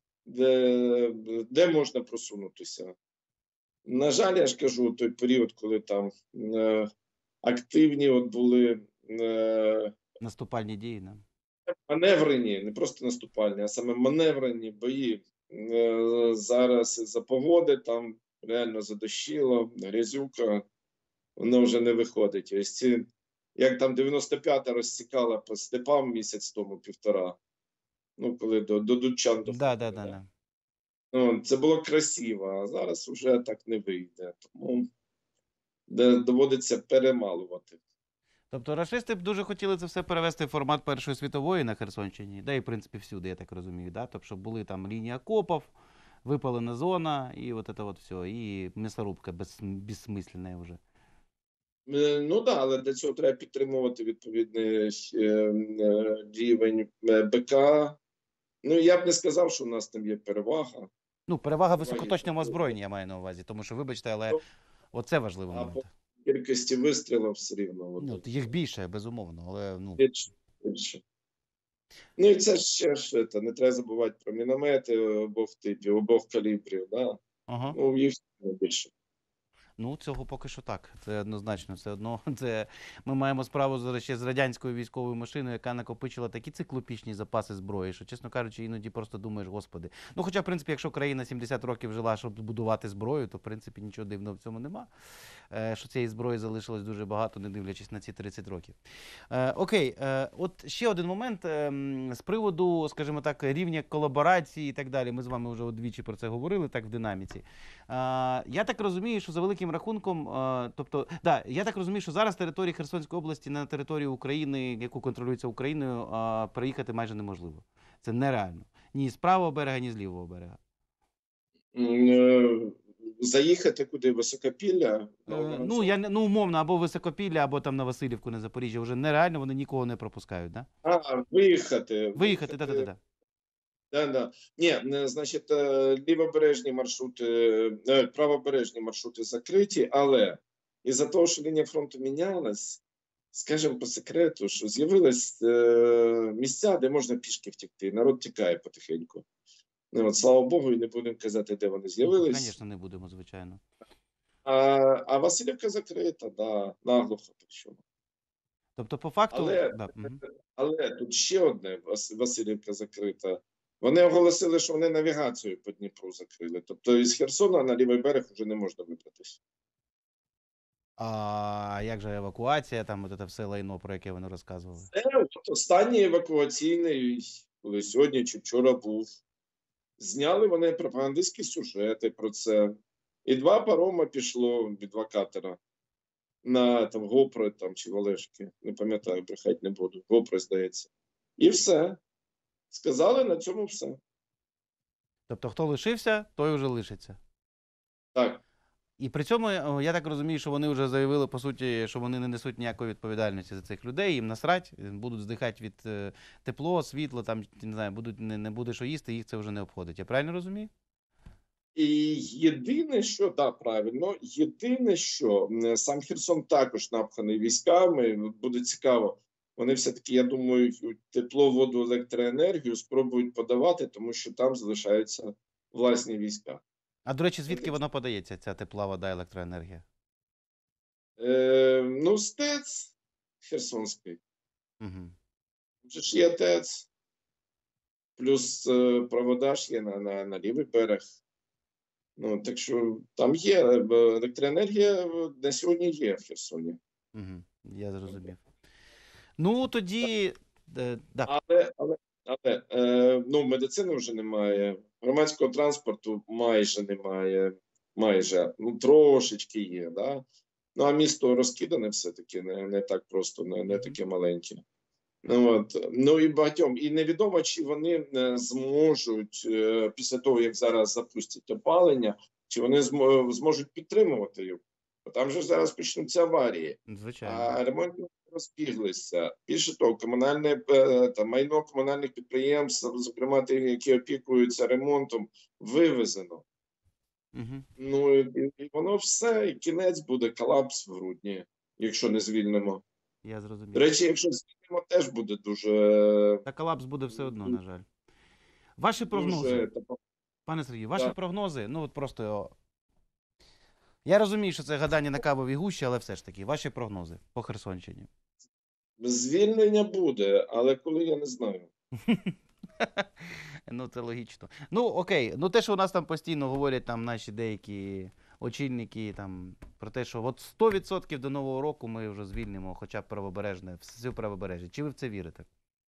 де, де можна просунутися. На жаль, я ж кажу, той період, коли там е, активні от були е, Наступальні дії, да? маневрені, не просто наступальні, а саме маневрені бої. Е, зараз із-за погоди там реально задощило, грязюка, воно вже не виходить. Ось ці, як там дев'яносто п'ята розсікала по степам місяць тому, півтора, ну, коли до, до Дучан Да, да, доходили. да, Да. да. Ну, це було красиво, а зараз вже так не вийде. Тому де доводиться перемалувати. Тобто рашисти б дуже хотіли це все перевести в формат Першої світової на Херсонщині, да і в принципі всюди, я так розумію, да? Тобто, щоб були там лінія окопів, випалена зона, і от це от все, і м'ясорубка без, безсмисленна вже. Е, Ну так, але для цього треба підтримувати відповідний е, е, рівень е, БК. Ну, я б не сказав, що у нас там є перевага. Ну, перевага Переваги високоточному такої. озброєння я маю на увазі, тому що, вибачте, але Ну, оце важливий а момент. по кількості вистрілів все рівно. От, Ну, їх більше, безумовно, але ну. більше, більше. Ну і це ж ще ж це, не треба забувати про міномети обох типів, обох калібрів. Да? Ага. Ну, їх більше. Ну, цього поки що так. Це однозначно. Все одно це ми маємо справу зараз ще з радянською військовою машиною, яка накопичила такі циклопічні запаси зброї, що, чесно кажучи, іноді просто думаєш, господи. Ну, хоча, в принципі, якщо країна сімдесят років жила, щоб збудувати зброю, то в принципі нічого дивного в цьому нема. Е, що цієї зброї залишилось дуже багато, не дивлячись на ці тридцять років. Е, окей, е, от ще один момент е, м, з приводу, скажімо так, рівня колаборації і так далі. Ми з вами вже двічі про це говорили, так в динаміці. Е, я так розумію, що за великим рахунком, е, тобто, да, я так розумію, що зараз території Херсонської області на територію України, яку контролюється Україною, е, переїхати майже неможливо. Це нереально. Ні з правого берега, ні з лівого берега. М, е, Заїхати куди? Високопілля? Е, ну, я, не- ну, умовно, або Високопілля, або там на Васильівку, на Запоріжжя. Вже нереально, вони нікого не пропускають, да? А, виїхати. Виїхати, да-да-да. Да, да. Ні, не, значить, е, лівобережні маршрути, е, правобережні маршрути закриті, але із-за того, що лінія фронту мінялась, скажімо по секрету, що з'явились е, місця, де можна пішки втекти. Народ тікає потихеньку. Ну, от, слава Богу, і не будемо казати, де вони з'явились. Звісно, не будемо, звичайно. А, а Васильівка закрита, да, наглухо причому. Тобто, по факту, Але, да, мгм. але тут ще одне, Вас- Васильівка закрита. Вони оголосили, що вони навігацію по Дніпру закрили. Тобто із Херсона на лівий берег вже не можна вибратися. А як же евакуація, там от це все лайно, про яке вони розказували? Це от останній евакуаційний, коли сьогодні чи вчора був. Зняли вони пропагандистські сюжети про це. І два парома пішло від два катера на там Гопри там, чи Валешки. Не пам'ятаю, брехати не буду. Гопри, здається. І все. Сказали, на цьому все. Тобто, хто лишився, той вже лишиться. Так. І при цьому, о, я так розумію, що вони вже заявили, по суті, що вони не несуть ніякої відповідальності за цих людей, їм насрать, будуть здихати від е, тепло, світло, там, не знаю, будуть, не, не буде що їсти, їх це вже не обходить. Я правильно розумію? І єдине, що, так, правильно, єдине, що м, сам Херсон також напханий військами, буде цікаво, вони все-таки, я думаю, тепло, воду, електроенергію спробують подавати, тому що там залишаються власні війська. А, до речі, звідки воно подається, ця тепла вода, електроенергія? Е, ну, СТЕЦ Херсонський. Угу. Вже ж є ТЕЦ, плюс е, провода ж є на, на, на лівий берег. Ну, так що там є, е, електроенергія е, на сьогодні є в Херсоні. Угу. Я зрозумів. Ну, тоді, е, да. Але, але, але е, ну, медицини вже немає, громадського транспорту майже немає, майже, ну, трошечки є, да? Ну, а місто розкидане все-таки, не, не так просто, не, не таке маленьке. Ну, от. Ну і багатьом. І невідомо, чи вони е, зможуть, е, після того, як зараз запустять опалення, чи вони змо- зможуть підтримувати його. Бо там же зараз почнуться аварії. Звичайно. А ремонтники розбіглися. Більше того, комунальне е, там, майно комунальних підприємств, зокрема ті, які опікуються ремонтом, вивезено. Угу. Ну і, і воно все, і кінець буде колапс в грудні, якщо не звільнимо. Я зрозумів. До речі, якщо звільнимо, теж буде дуже. Та колапс буде все одно, на жаль. Ваші прогнози, дуже типу, пане Сергію, ваші Так. прогнози, ну от просто. Я розумію, що це гадання на кавовій гущі, але все ж таки, ваші прогнози по Херсонщині. звільнення буде, але коли я не знаю. Ну, це логічно. Ну, окей, ну те, що у нас там постійно говорять там наші деякі очільники там про те, що от сто відсотків до Нового року ми вже звільнимо хоча б правобережне, всю правобережжя. Чи ви в це вірите?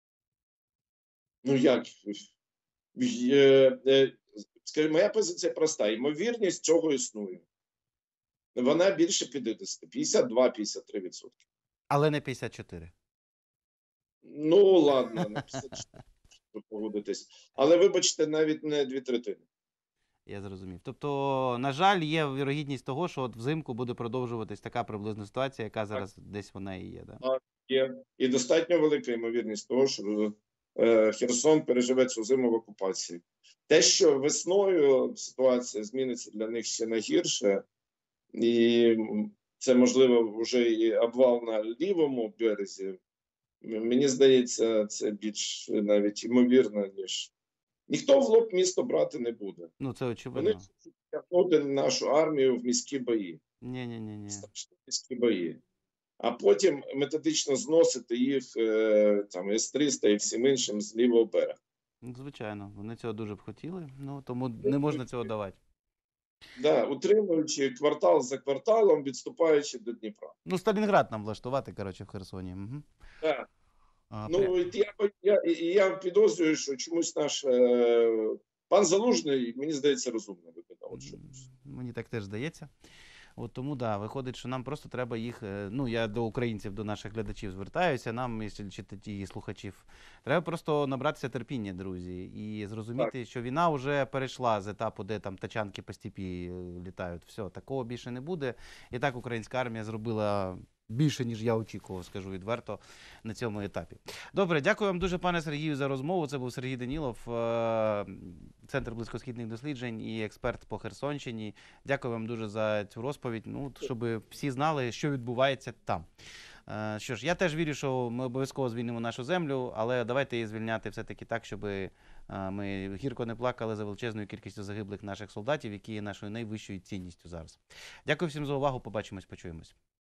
Ну як? Е, е, Скажімо, моя позиція проста. Ймовірність цього існує. Вона більше п'ятдесят, п'ятдесят два - п'ятдесят три відсотки. Але не п'ятдесят чотири. Ну, ладно, на п'ятдесят чотири погодитись. Але, вибачте, навіть не дві третини. Я зрозумів. Тобто, на жаль, є вірогідність того, що от взимку буде продовжуватись така приблизна ситуація, яка зараз десь вона і є. Да? Є. І достатньо велика ймовірність того, що е, Херсон переживе цю зиму в окупації. Те, що весною ситуація зміниться для них ще на гірше, і це, можливо, вже і обвал на лівому березі, мені здається, це більш навіть ймовірно, ніж. Ніхто в лоб місто брати не буде. Ну, це Вони очевидно. хочуть тягнути нашу армію в міські бої. Ні-ні-ні. Страшні міські бої. А потім методично зносити їх е, там ес триста і всім іншим з лівого берега. Ну, звичайно, вони цього дуже б хотіли, ну тому не можна цього давати. Да, утримуючи квартал за кварталом, відступаючи до Дніпра. Ну, Сталінград нам влаштувати, коротше, в Херсоні. Угу. Да. А, Ну, і я, я, і я підозрюю, що чомусь наш е, пан Залужний, мені здається, розумна людина. От чомусь. Мені так теж здається. От тому, да, виходить, що нам просто треба їх, е, ну, я до українців, до наших глядачів звертаюся, нам, якщо читачів і слухачів, треба просто набратися терпіння, друзі, і зрозуміти, так. що війна вже перейшла з етапу, де там тачанки по степі літають. Все, такого більше не буде. І так українська армія зробила більше, ніж я очікував, скажу відверто, на цьому етапі. Добре, дякую вам дуже, пане Сергію, за розмову. Це був Сергій Данілов, Центр близькосхідних досліджень і експерт по Херсонщині. Дякую вам дуже за цю розповідь, ну, щоб всі знали, що відбувається там. Е, Що ж, я теж вірю, що ми обов'язково звільнимо нашу землю, але давайте її звільняти все-таки так, щоб ми гірко не плакали за величезною кількістю загиблих наших солдатів, які є нашою найвищою цінністю зараз. Дякую всім за увагу. Побачимось, почуємось.